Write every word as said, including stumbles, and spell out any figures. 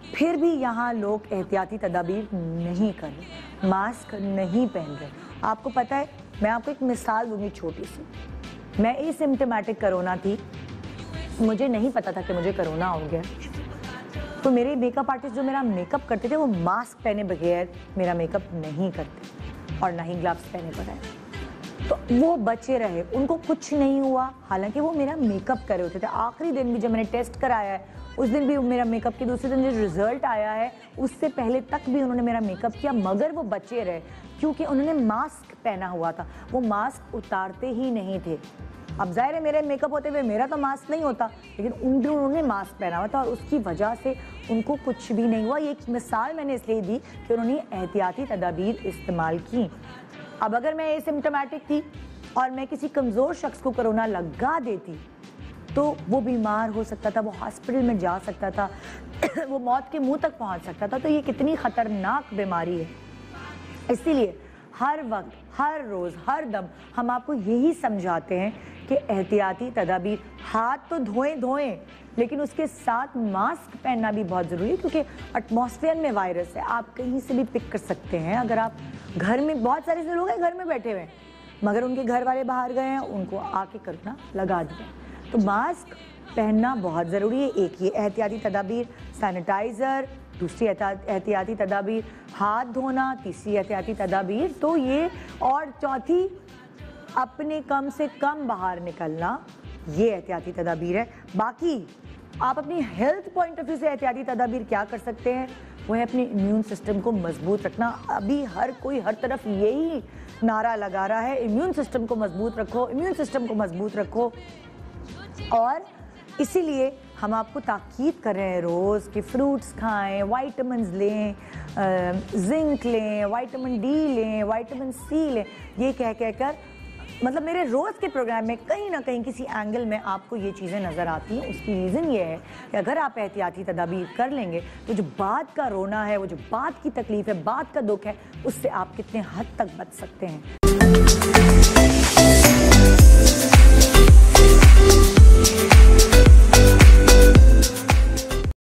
फिर भी यहाँ लोग एहतियाती तदाबीर नहीं कर रहे, मास्क नहीं पहन रहे। आपको पता है, मैं आपको एक मिसाल दूंगी छोटी सी। मैं एसिम्प्टोमेटिक कोरोना थी, मुझे नहीं पता था कि मुझे कोरोना हो गया, तो मेरे मेकअप आर्टिस्ट जो मेरा मेकअप करते थे वो मास्क पहने बगैर मेरा मेकअप नहीं करते और ना ही ग्लव्स पहने पड़े, तो वो बचे रहे, उनको कुछ नहीं हुआ, हालांकि वो मेरा मेकअप कर रहे होते थे। आखिरी दिन भी जब मैंने टेस्ट कराया है, उस दिन भी मेरा मेकअप के दूसरे दिन जो रिजल्ट आया है उससे पहले तक भी उन्होंने मेरा मेकअप किया, मगर वो बचे रहे क्योंकि उन्होंने मास्क पहना हुआ था। वो मास्क उतारते ही नहीं थे। अब जाहिर है मेरे मेकअप होते हुए मेरा तो मास्क नहीं होता, लेकिन उन भी उन्होंने मास्क पहना हुआ था और उसकी वजह से उनको कुछ भी नहीं हुआ। ये एक मिसाल मैंने इसलिए दी कि उन्होंने एहतियाती तदाबीर इस्तेमाल की। अब अगर मैं एसिम्प्टोमेटिक थी और मैं किसी कमज़ोर शख्स को कोरोना लगा देती तो वो बीमार हो सकता था, वो हॉस्पिटल में जा सकता था, वो मौत के मुंह तक पहुंच सकता था। तो ये कितनी ख़तरनाक बीमारी है। इसीलिए हर वक्त, हर रोज़, हर दम हम आपको यही समझाते हैं कि एहतियाती तदाबीर, हाथ तो धोएं धोएं लेकिन उसके साथ मास्क पहनना भी बहुत ज़रूरी है, क्योंकि एटमॉस्फेयर में वायरस है, आप कहीं से भी पिक कर सकते हैं। अगर आप घर में, बहुत सारे ऐसे लोग हैं घर में बैठे हुए हैं मगर उनके घर वाले बाहर गए हैं, उनको आके कोरोना लगा दिया। तो मास्क पहनना बहुत ज़रूरी है। एक ये एहतियाती तदाबीर सैनिटाइज़र, दूसरी एहतियाती तदाबीर हाथ धोना, तीसरी एहतियाती तदाबीर तो ये, और चौथी अपने कम से कम बाहर निकलना, ये एहतियाती तदाबीर है। बाकी आप अपनी हेल्थ पॉइंट ऑफ व्यू से एहतियाती तदाबीर क्या कर सकते हैं, वो है अपने इम्यून सिस्टम को मजबूत रखना। अभी हर कोई हर तरफ यही नारा लगा रहा है, इम्यून सिस्टम को मजबूत रखो, इम्यून सिस्टम को मजबूत रखो। और इसीलिए हम आपको ताकीद कर रहे हैं रोज़ कि फ्रूट्स खाएं, वाइटामिन लें, जिंक लें, विटामिन डी लें, विटामिन सी लें। ये कह कह कर मतलब मेरे रोज़ के प्रोग्राम में कहीं ना कहीं किसी एंगल में आपको ये चीज़ें नज़र आती हैं। उसकी रीज़न ये है कि अगर आप एहतियाती तदाबीर कर लेंगे तो जो बाद का रोना है, वो जो बाद की तकलीफ़ है, बाद का दुख है, उससे आप कितने हद तक बच सकते हैं।